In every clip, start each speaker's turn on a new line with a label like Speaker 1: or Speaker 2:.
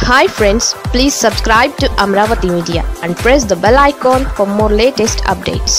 Speaker 1: Hi friends, please subscribe to Amravati Media and press the bell icon for more latest updates.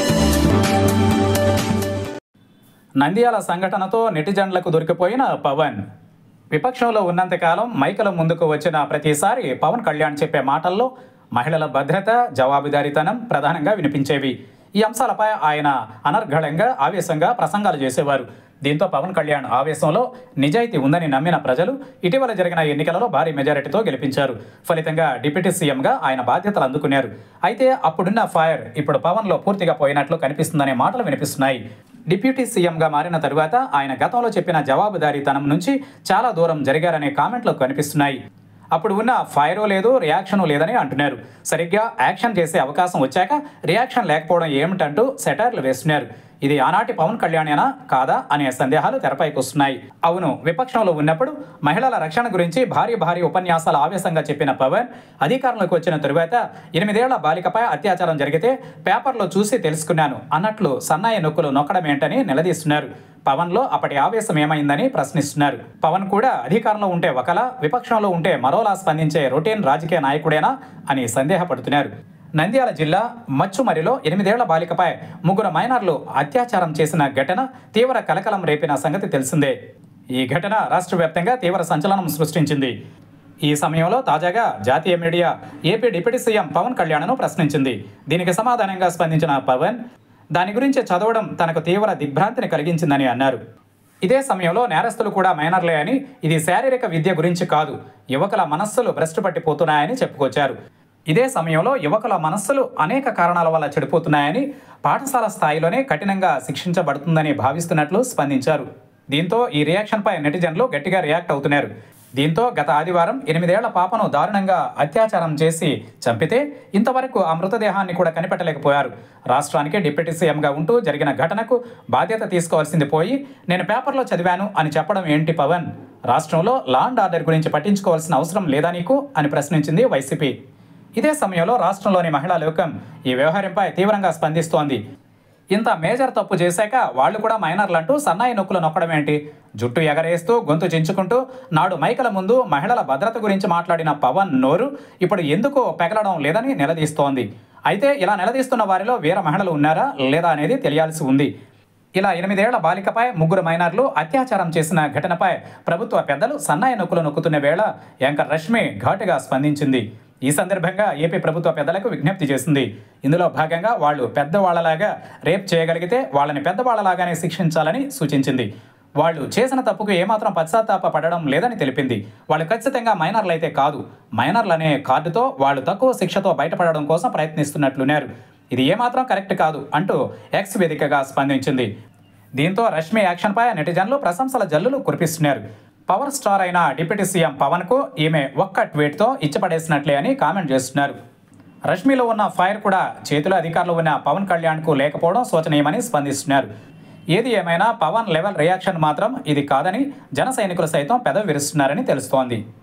Speaker 2: Nandyal సంఘటనతో నెటిజన్లకు దొరికిపోయిన పవన్. విపక్షంలో ఉన్నంతకాలం మైకుల ముందుకు వచ్చిన ప్రతిసారి పవన్ కళ్యాణ్ చెప్పే మాటల్లో మహిళల భద్రత, జవాబుదారీతనం ప్రధానంగా వినిపించేవి. ఈ అంశాలపై ఆయన అనర్గళంగా, ఆవేశంగా ప్రసంగాలు చేసేవారు. దీంతో పవన్ కళ్యాణ్ ఆవేశంలో నిజాయితీ ఉందని నమ్మిన ప్రజలు ఇటీవల జరిగిన ఎన్నికలలో భారీ మెజారిటీతో గెలిపించారు. ఫలితంగా డిప్యూటీ సీఎంగా ఆయన బాధ్యతలు అందుకున్నారు. అయితే అప్పుడున్న ఫైర్ ఇప్పుడు పవన్లో పూర్తిగా పోయినట్లు కనిపిస్తుందనే మాటలు వినిపిస్తున్నాయి. డిప్యూటీ సీఎంగా మారిన తరువాత ఆయన గతంలో చెప్పిన జవాబుదారీతనం నుంచి చాలా దూరం జరిగారనే కామెంట్లు కనిపిస్తున్నాయి. అప్పుడు ఉన్న ఫైరో లేదు, రియాక్షను లేదని అంటున్నారు. సరిగ్గా యాక్షన్ చేసే అవకాశం వచ్చాక రియాక్షన్ లేకపోవడం ఏమిటంటూ సెటైర్లు వేస్తున్నారు. ఇది ఆనాటి పవన్ కళ్యాణేనా కాదా అనే సందేహాలు తెరపైకి వస్తున్నాయి. అవును, విపక్షంలో ఉన్నప్పుడు మహిళల రక్షణ గురించి భారీ ఉపన్యాసాలు ఆవేశంగా చెప్పిన పవన్ అధికారంలోకి వచ్చిన తరువాత 8 ఏళ్ల బాలికపై అత్యాచారం జరిగితే పేపర్లో చూసి తెలుసుకున్నాను అన్నట్లు సన్నాయి నొక్కులు నొక్కడమేంటని నిలదీస్తున్నారు. పవన్లో అప్పటి ఆవేశం ఏమైందని ప్రశ్నిస్తున్నారు. పవన్ కూడా అధికారంలో ఉంటే ఒకలా, విపక్షంలో ఉంటే మరోలా స్పందించే రొటీన్ రాజకీయ నాయకుడేనా అని సందేహపడుతున్నారు. నంద్యాల జిల్లా మచ్చుమరిలో 8 ఏళ్ల బాలికపై 3 మైనర్లు అత్యాచారం చేసిన ఘటన తీవ్ర కలకలం రేపిన సంగతి తెలిసిందే. ఈ ఘటన రాష్ట్ర వ్యాప్తంగా తీవ్ర సంచలనం సృష్టించింది. ఈ సమయంలో తాజాగా జాతీయ media AP deputy CM Pavan కళ్యాణ్ను ప్రశ్నించింది. దీనికి సమాధానంగా స్పందించిన పవన్ దాని గురించి చదవడం తనకు తీవ్ర దిగ్భ్రాంతిని కలిగించిందని అన్నారు. ఇదే సమయంలో నేరస్తులు కూడా మైనర్లే అని, ఇది శారీరక విద్య గురించి కాదు, యువకుల మనస్సులు భ్రష్టు పట్టిపోతున్నాయని చెప్పుకొచ్చారు. ఇదే సమయంలో యువకుల మనస్సులు అనేక కారణాల వల్ల చెడిపోతున్నాయని, పాఠశాల స్థాయిలోనే కఠినంగా శిక్షించబడుతుందని భావిస్తున్నట్లు స్పందించారు. దీంతో ఈ రియాక్షన్పై నెటిజన్లు గట్టిగా రియాక్ట్ అవుతున్నారు. దీంతో గత ఆదివారం 8 ఏళ్ల పాపను దారుణంగా అత్యాచారం చేసి చంపితే ఇంతవరకు ఆ మృతదేహాన్ని కూడా కనిపెట్టలేకపోయారు. రాష్ట్రానికి డిప్యూటీ సీఎంగా ఉంటూ జరిగిన ఘటనకు బాధ్యత తీసుకోవాల్సింది పోయి నేను పేపర్లో చదివాను అని చెప్పడం ఏంటి పవన్? రాష్ట్రంలో లా అండ్ ఆర్డర్ గురించి పట్టించుకోవాల్సిన అవసరం లేదా నీకు అని ప్రశ్నించింది వైసీపీ. ఇదే సమయంలో రాష్ట్రంలోని మహిళా లోకం ఈ వ్యవహారంపై తీవ్రంగా స్పందిస్తోంది. ఇంత మేజర్ తప్పు చేశాక వాళ్ళు కూడా మైనర్లంటూ సన్నాయి నొక్కులు నొక్కడం ఏంటి? జుట్టు ఎగరేస్తూ, గొంతు చించుకుంటూ నాడు మైకల ముందు మహిళల భద్రత గురించి మాట్లాడిన పవన్ నోరు ఇప్పుడు ఎందుకు పెగలడం లేదని నిలదీస్తోంది. అయితే ఇలా నిలదీస్తున్న వారిలో వీర మహిళలు ఉన్నారా లేదా అనేది తెలియాల్సి ఉంది. ఇలా 8 ఏళ్ల బాలికపై 3 మైనర్లు అత్యాచారం చేసిన ఘటనపై ప్రభుత్వ పెద్దలు సన్నాయి నొక్కులు నొక్కుతున్న వేళ యాంకర్ రష్మి ఘాటుగా స్పందించింది. ఈ సందర్భంగా ఏపీ ప్రభుత్వ పెద్దలకు విజ్ఞప్తి చేసింది. ఇందులో భాగంగా వాళ్ళు పెద్దవాళ్లలాగా రేప్ చేయగలిగితే వాళ్ళని పెద్దవాళ్లలాగానే శిక్షించాలని సూచించింది. వాళ్ళు చేసిన తప్పుకు ఏమాత్రం పశ్చాత్తాప పడడం లేదని తెలిపింది. వాళ్ళు ఖచ్చితంగా మైనర్లైతే కాదు, మైనర్లనే కార్డుతో వాళ్ళు తక్కువ శిక్షతో బయటపడడం కోసం ప్రయత్నిస్తున్నట్లున్నారు. ఇది ఏమాత్రం కరెక్ట్ కాదు అంటూ ఎక్స్ వేదికగా స్పందించింది. దీంతో రష్మి యాక్షన్పై నెటిజన్లు ప్రశంసల జల్లులు కురిపిస్తున్నారు. పవర్ స్టార్ అయిన డిప్యూటీ సీఎం పవన్కు ఈమె ఒక్క ట్వీట్తో ఇచ్చిపడేసినట్లే అని కామెంట్ చేస్తున్నారు. రష్మిలో ఉన్న ఫైర్ కూడా చేతిలో అధికారులు ఉన్న పవన్ కళ్యాణ్కు లేకపోవడం శోచనీయమని స్పందిస్తున్నారు. ఏది ఏమైనా పవన్ లెవెల్ రియాక్షన్ మాత్రం ఇది కాదని జన సైనికులు సైతం పెదవి విరుస్తున్నారని తెలుస్తోంది.